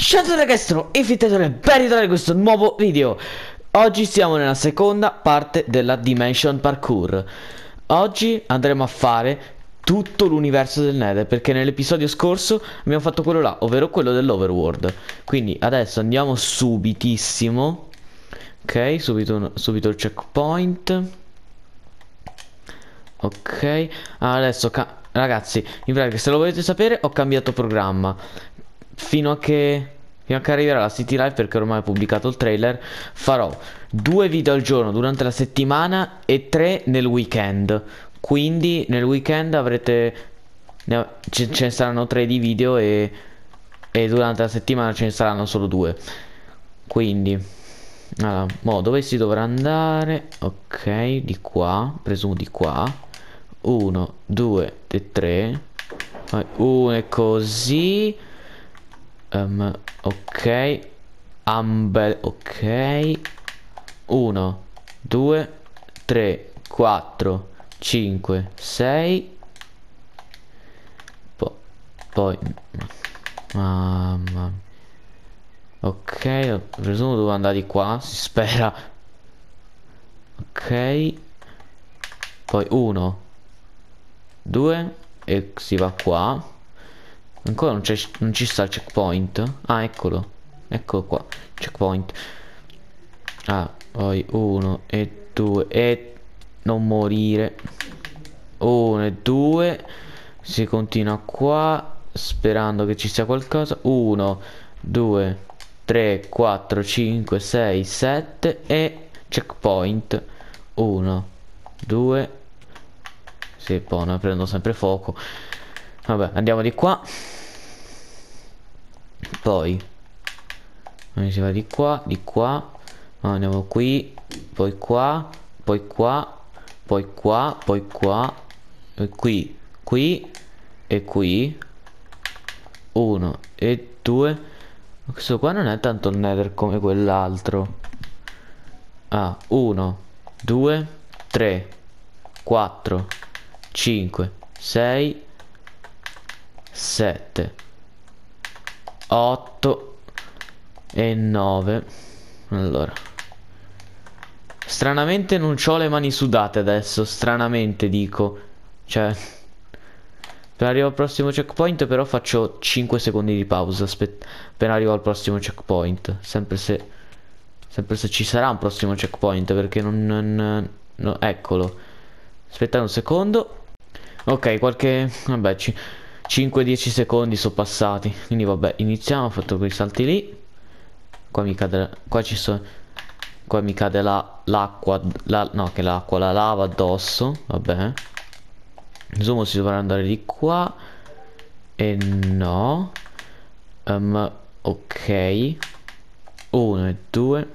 Ciao ragazzi, sono Infittatore, ben ritrovati in questo nuovo video. Oggi siamo nella seconda parte della Dimension Parkour. Oggi andremo a fare tutto l'universo del Nether, perché nell'episodio scorso abbiamo fatto quello là, ovvero quello dell'Overworld. Quindi adesso andiamo subitissimo. Ok, subito il checkpoint. Ok, adesso ragazzi, in pratica, se lo volete sapere, ho cambiato programma fino a che arriverà la City Life, perché ormai ho pubblicato il trailer. Farò 2 video al giorno durante la settimana e 3 nel weekend. Quindi nel weekend ce ne saranno 3 di video e durante la settimana ce ne saranno solo 2. Quindi allora, dove si dovrà andare? Ok, di qua, presumo di qua. 1, 2 e 3. 1 e così. Ok. Ok. 1, 2, 3, 4, 5, 6. Poi mamma mia. Ok, presumo devo andare di qua, si spera. Ok. Poi 1, 2 e si va qua. Ancora non ci sta il checkpoint. Ah, eccolo. Eccolo qua. Checkpoint. Ah, poi 1 e 2 e non morire. 1 e 2. Si continua qua, sperando che ci sia qualcosa. 1, 2, 3, 4, 5, 6, 7 e checkpoint. 1, 2. Sì, poi ne prendo sempre fuoco. Vabbè, andiamo di qua. Poi si va di qua, di qua. Andiamo qui, poi qua, poi qua, poi qua, poi qua, e qui, qui e qui. 1 e 2. Questo qua non è tanto il Nether come quell'altro. Ah, 1, 2, 3, 4, 5, 6, 7, 8 e 9. Allora, stranamente non c'ho le mani sudate adesso. Stranamente dico. Cioè, per arrivare al prossimo checkpoint però faccio 5 secondi di pausa. Appena arrivo al prossimo checkpoint. Sempre se ci sarà un prossimo checkpoint, perché no, eccolo. Aspettate un secondo. Ok, vabbè, 5-10 secondi sono passati. Quindi vabbè, iniziamo. Ho fatto quei salti lì. Qua mi cade. Qua mi cade l'acqua. No, che l'acqua, la lava addosso. Vabbè. Insomma, si dovrà andare di qua. E no. Ok. 1 e 2.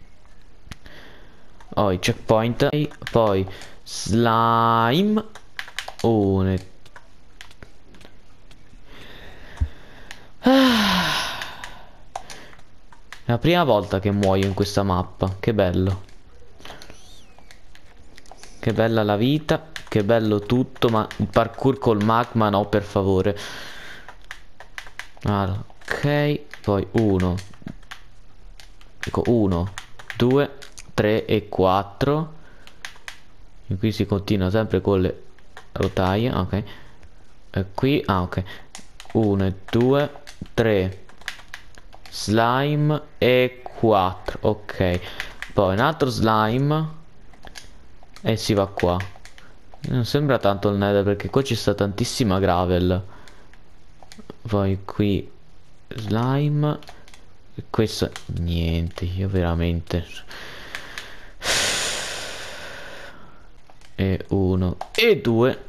Poi checkpoint. Poi slime. 1 e... È la prima volta che muoio in questa mappa. Che bello. Che bella la vita. Che bello tutto. Ma il parkour col magma no, per favore. Allora, ok. Poi 1. Ecco, 1, 2, 3 e 4. E qui si continua sempre con le rotaie. Ok. E qui, ok. 1 e 2, 3. Slime e 4. Ok. Poi un altro slime. E si va qua. Non sembra tanto il Nether, perché qua ci sta tantissima gravel. Poi qui slime. E questo niente. Io veramente. E 1 e 2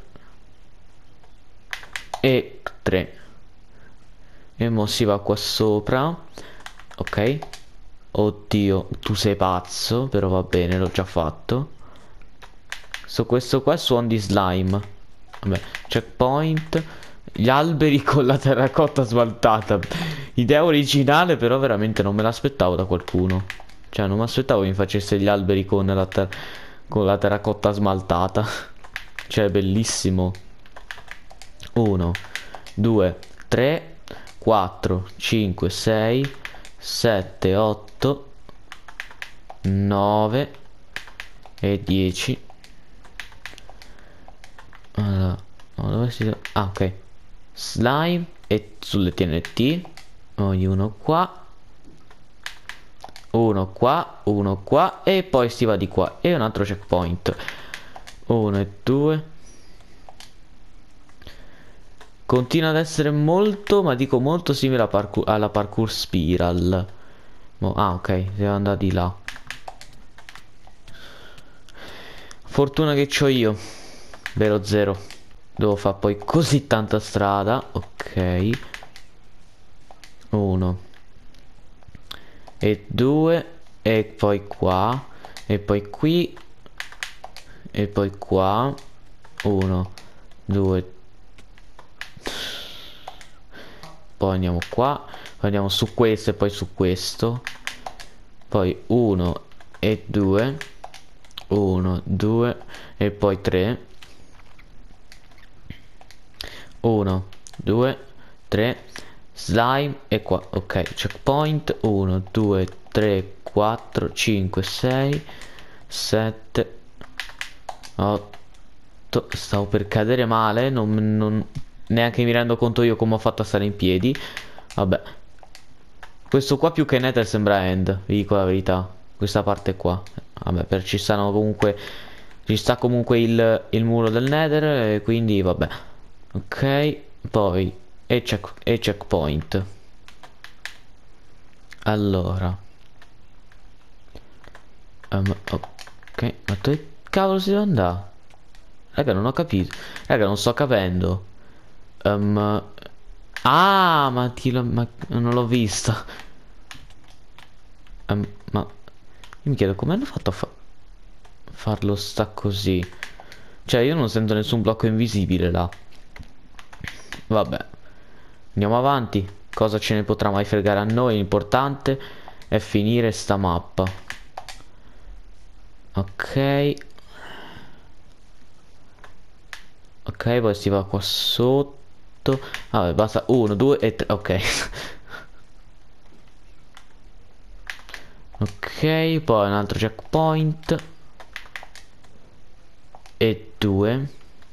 e 3. E mo si va qua sopra. Ok. Oddio, tu sei pazzo. Però va bene, l'ho già fatto. Questo qua è suon di slime. Vabbè, checkpoint. Gli alberi con la terracotta smaltata. Idea originale, però veramente non me l'aspettavo da qualcuno. Cioè, non mi aspettavo che mi facesse gli alberi con la terracotta smaltata. Cioè, bellissimo. 1, 2, 3, 4, 5, 6, 7, 8, 9 e 10. Allora, no, dove si... Ah, ok. Slime e sulle TNT. Uno qua. Uno qua. E poi si va di qua. E un altro checkpoint. 1 e 2. Continua ad essere molto, ma dico molto simile alla parkour spiral. Ah, ok, devo andare di là. Fortuna che c'ho io. Vero zero. Devo fare poi così tanta strada. Ok. 1 e 2. E poi qua. E poi qui. E poi qua. 1, 2. Poi andiamo qua. Poi andiamo su questo e poi su questo. Poi 1 e 2. 1, 2 e poi 3. 1, 2, 3. Slime e qua. Ok, checkpoint. 1, 2, 3, 4, 5, 6, 7, 8. Stavo per cadere male. Neanche mi rendo conto io come ho fatto a stare in piedi. Vabbè. Questo qua più che Nether sembra End, vi dico la verità. Questa parte qua. Vabbè, ci stanno comunque... Ci sta comunque il muro del Nether, e quindi vabbè. Ok, poi... E checkpoint. Allora. Ok, ma dove cavolo si deve andare? Raga, non ho capito. Raga, non sto capendo. Ah, ma non l'ho vista. Ma io mi chiedo come hanno fatto a farlo sta così. Cioè io non sento nessun blocco invisibile là. Vabbè, andiamo avanti. Cosa ce ne potrà mai fregare a noi? L'importante è finire sta mappa. Ok. Ok, poi si va qua sotto. Vabbè, basta 1, 2 e 3. Ok. Ok, poi un altro checkpoint. E 2.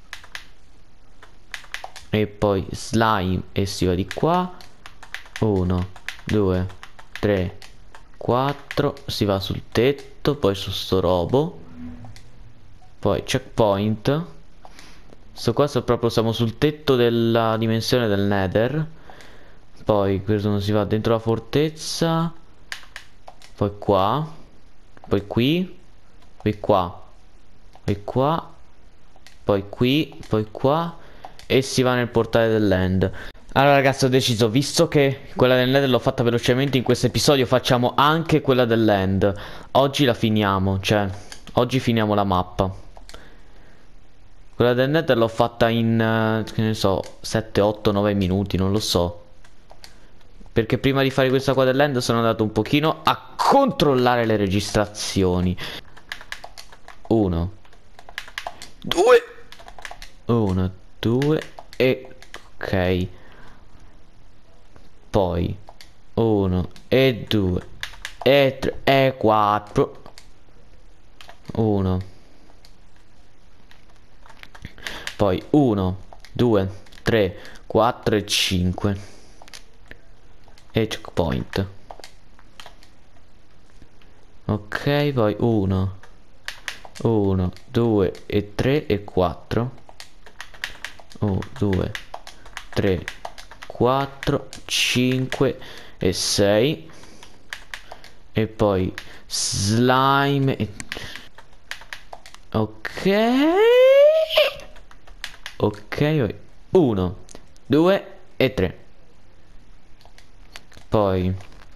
E poi slime e si va di qua. 1, 2, 3, 4. Si va sul tetto, poi su sto robo. Poi checkpoint. Sto qua proprio siamo sul tetto della dimensione del Nether. Poi questo si va dentro la fortezza. Poi qua. Poi qui. Poi qua. Poi qua. Poi qui. Poi qua. E si va nel portale dell'End. Allora ragazzi, ho deciso, visto che quella del Nether l'ho fatta velocemente in questo episodio, facciamo anche quella dell'End. Oggi la finiamo, cioè oggi finiamo la mappa. Quella del Nether l'ho fatta in, che ne so, 7, 8, 9 minuti, non lo so. Perché prima di fare questa qua dell'End sono andato un pochino a controllare le registrazioni. 1, 2. 1, 2 e... ok. Poi 1 e 2 e 3 e 4. 1. Poi 1, 2, 3, 4 e 5. E checkpoint. Ok, poi 1, 1, 2 e 3 e 4. 1, 2, 3, 4, 5 e 6. E poi slime e... ok. Ok, 1, 2 e 3. Poi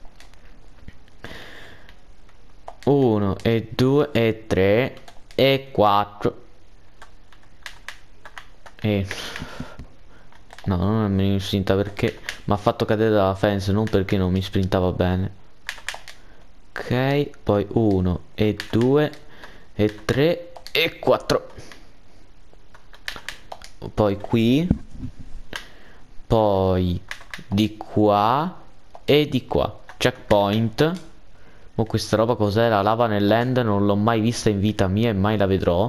1 e 2 e 3 e 4. E... no, non mi sprinta perché mi ha fatto cadere dalla fence, non perché non mi sprintava bene. Ok, poi 1 e 2 e 3 e 4. Poi qui. Poi di qua e di qua. Checkpoint. Ma questa roba cos'è? La lava nell'end non l'ho mai vista in vita mia e mai la vedrò.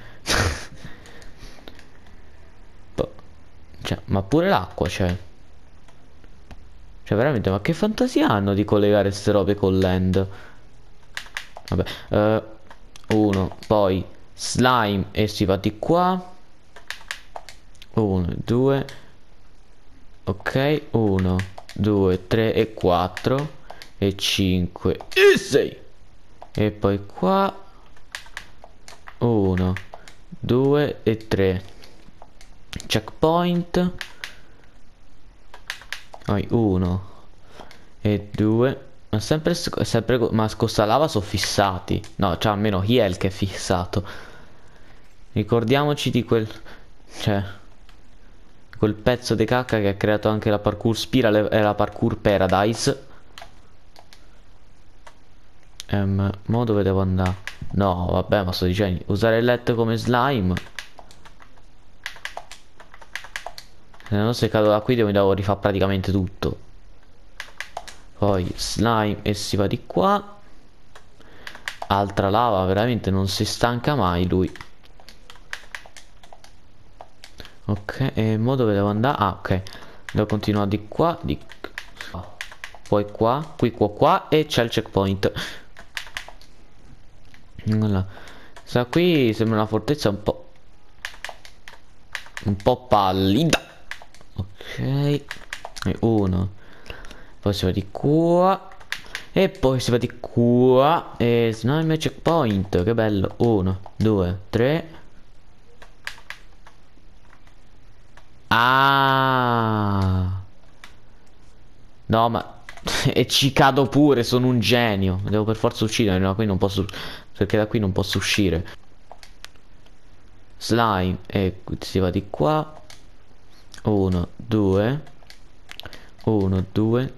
Cioè, ma pure l'acqua c'è. Cioè veramente, ma che fantasia hanno di collegare queste robe con l'end? Vabbè, uno, poi slime e si va di qua. Uno, due. Ok, 1, 2, 3 e 4 e 5 e 6. E poi qua 1, 2 e 3. Checkpoint. Poi 1 e 2. Ma sempre ma con sta lava sono fissati. No, cioè almeno Hiel che è fissato. Ricordiamoci di quel... Cioè... Quel pezzo di cacca che ha creato anche la parkour spiral e la parkour paradise. Mo dove devo andare? No, vabbè, ma sto dicendo, usare il letto come slime. Se no, se cado da qui devo rifare praticamente tutto. Poi slime e si va di qua. Altra lava, veramente non si stanca mai lui. Ok, e mo dove devo andare? Ah, ok. Devo continuare di qua, di qua. Poi qua, qua e c'è il checkpoint. Allora, sta qui sembra una fortezza un po' pallida. Ok, e uno, poi si va di qua e poi si va di qua e slime checkpoint, che bello. 1, 2, 3. Ah, no, ma e ci cado pure, sono un genio. Devo per forza uccidere, no, qui non posso, perché da qui non posso uscire. Slime e si va di qua. 1, 2, 1, 2,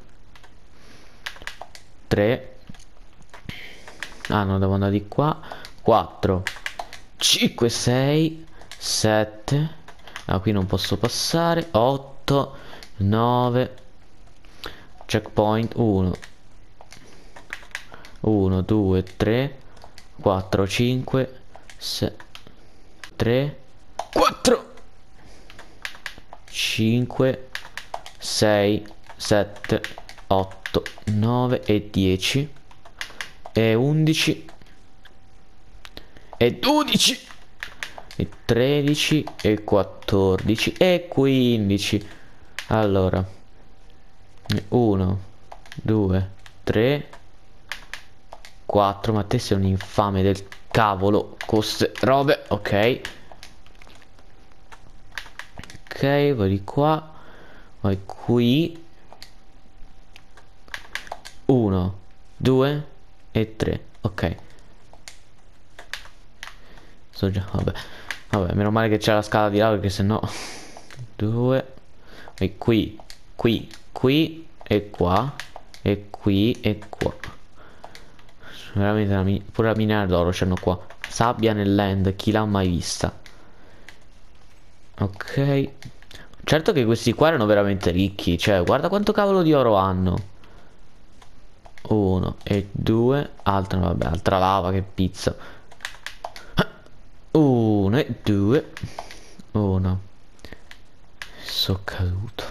3. Ah, no, devo andare di qua. 4, 5, 6, 7. Ah, qui non posso passare. 8, 9. Checkpoint 1, 1, 2, 3, 4, 5, 6, 3, 4, 5, 6, 7, 8, 9 e 10 e 11 e 12 e 13 e 14 e 15. Allora 1, 2, 3, 4. Ma te sei un infame del cavolo con ste robe. Ok. Ok, vai di qua. Vai qui. 1, 2 e 3. Ok. So già, vabbè. Vabbè, meno male che c'è la scala di là, perché sennò 2. E qui, qui e qua. E qui e qua. Veramente pure la miniera d'oro c'hanno qua. Sabbia nell'end, chi l'ha mai vista? Ok. Certo che questi qua erano veramente ricchi. Cioè, guarda quanto cavolo di oro hanno. 1 e 2. Altra, vabbè, altra lava, che pizza. 1 e 2. 1. Sono caduto.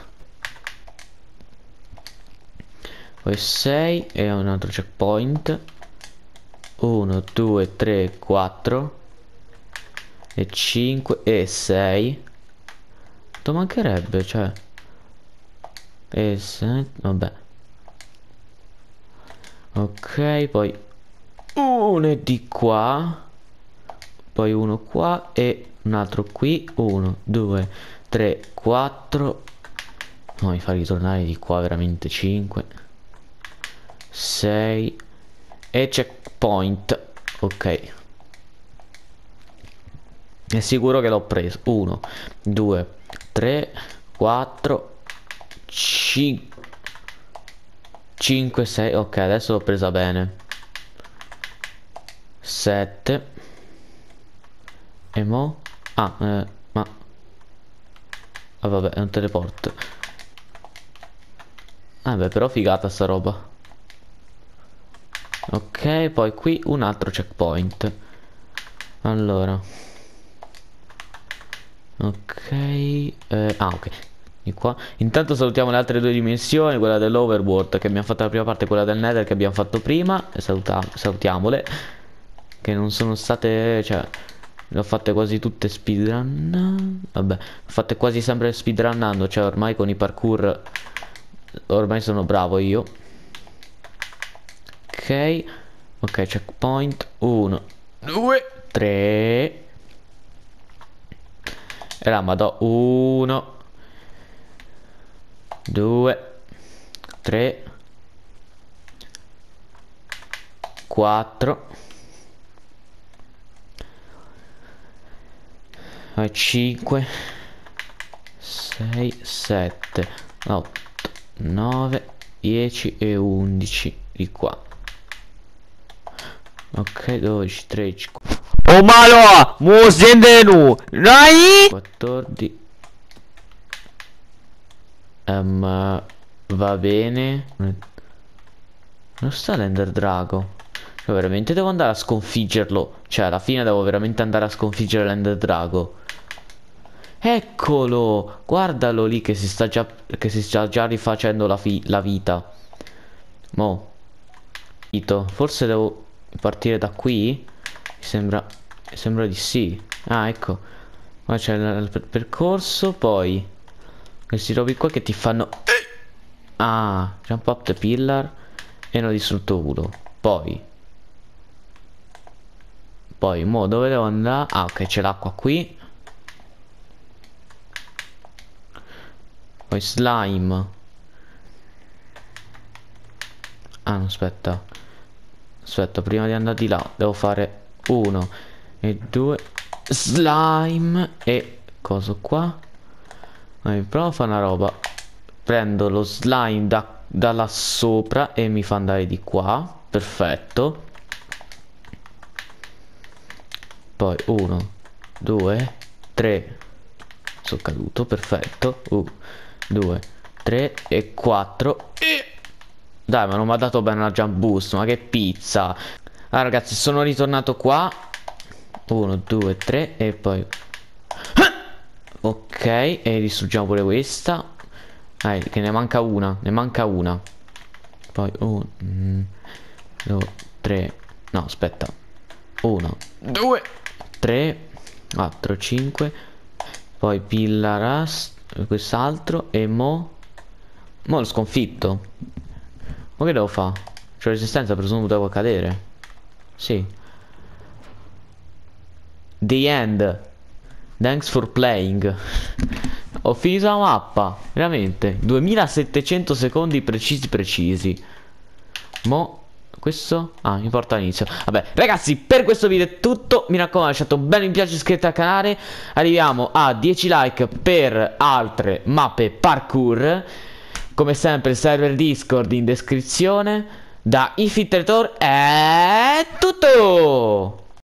Poi 6 e un altro checkpoint. 1, 2, 3, 4 e 5 e 6. Quanto mancherebbe, cioè? E 7, vabbè. Ok, poi uno di qua. Poi uno qua e un altro qui. 1, 2, 3, 4. No, mi fa ritornare di qua veramente 5, 6 e checkpoint. Ok. È sicuro che l'ho preso. 1, 2, 3, 4, 5, 5, 6. Ok, adesso l'ho presa bene. 7. E mo? Ah, ma... Ah, vabbè, è un teleporto. Vabbè, però figata sta roba. Ok, poi qui un altro checkpoint. Allora. Ok. Ok. Di qua. Intanto salutiamo le altre due dimensioni, quella dell'Overworld che abbiamo fatto la prima parte, quella del Nether che abbiamo fatto prima. E salutiamole. Che non sono state, cioè, le ho fatte quasi tutte speedrun. Vabbè, le ho fatte quasi sempre speedrunnando. Cioè, ormai con i parkour ormai sono bravo io. Ok. Ok, checkpoint. 1, 2, 3. E la madò. 1, 2, 3, 4, 5, 6, 7, 8, 9, 10 e 11 di qua. Ok, 12, 13. Oh malo! Mo scende nu! Rai! 14. Va bene. Non sta l'Ender Drago. Cioè, veramente devo andare a sconfiggerlo. Cioè, alla fine devo veramente andare a sconfiggere l'Ender Drago. Eccolo! Guardalo lì che si sta già rifacendo la vita. Mo. Forse devo partire da qui? Mi sembra di sì. Ah, ecco. Qua c'è il percorso, poi questi robi qua che ti fanno. Ah, jump up the pillar. E ne ho distrutto uno. Poi, mo dove devo andare? Ah, ok, c'è l'acqua qui. Poi slime. Ah, no, aspetta. Aspetta, prima di andare di là devo fare 1 e 2 slime. E cosa qua? Provo a fare una roba. Prendo lo slime da là sopra e mi fa andare di qua. Perfetto. Poi 1, 2, 3. Sono caduto, perfetto. 1, 2, 3 e 4. Dai, ma non mi ha dato bene la jump boost. Ma che pizza. Ah, ragazzi, sono ritornato qua. 1, 2, 3 e poi ok, e distruggiamo pure questa. Che ne manca una. Ne manca una. Poi 1, 2, 3. No, aspetta. 1, 2, 3, 4, 5. Poi pillaras quest'altro. E mo l'ho sconfitto. Ma che devo fare? C'ho resistenza, presumo devo cadere. Sì. The end. Thanks for playing. Ho finito la mappa. Veramente 2700 secondi precisi. Mo questo? Ah, mi porta all'inizio. Vabbè, ragazzi, per questo video è tutto. Mi raccomando, lasciate un bel mi piace, iscrivetevi al canale. Arriviamo a 10 like per altre mappe parkour. Come sempre, il server Discord in descrizione. Da Infinite Traitor è tutto.